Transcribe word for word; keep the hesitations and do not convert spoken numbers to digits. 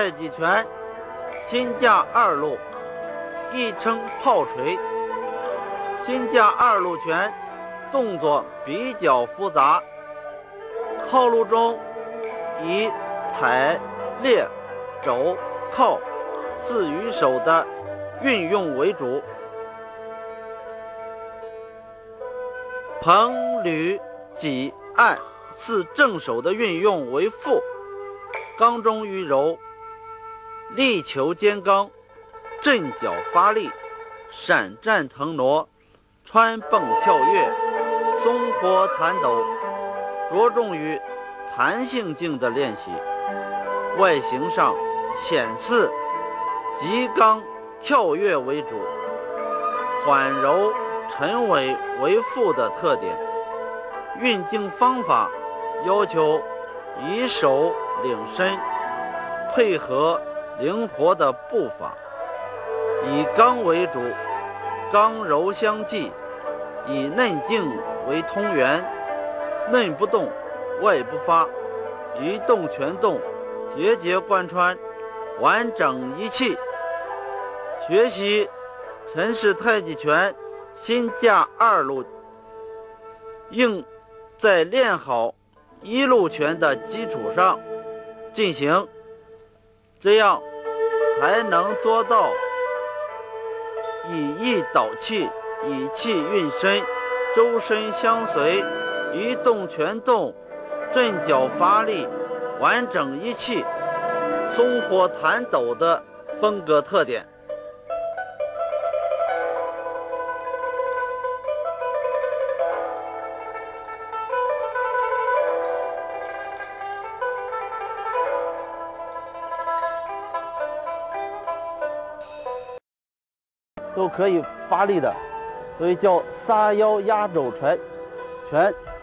太极拳心架二路，亦称炮锤。心架二路拳动作比较复杂，套路中以踩、猎、肘、靠四鱼手的运用为主，捧、捋、挤、按四正手的运用为副，刚中于柔，力求坚刚，阵脚发力，闪战腾挪，穿蹦跳跃，松活弹抖，着重于弹性劲的练习。外形上显似急刚跳跃为主，缓柔沉稳为副的特点。运劲方法要求以手领身，配合灵活的步伐，以刚为主，刚柔相济，以内劲为通源，内不动，外不发，一动全动，节节贯穿，完整一气。学习陈氏太极拳心架二路，应在练好一路拳的基础上进行，这样才能做到以意导气，以气运身，周身相随，一动全动，阵脚发力，完整一气，松活弹抖的风格特点。都可以发力的，所以叫撒腰压肘拳拳。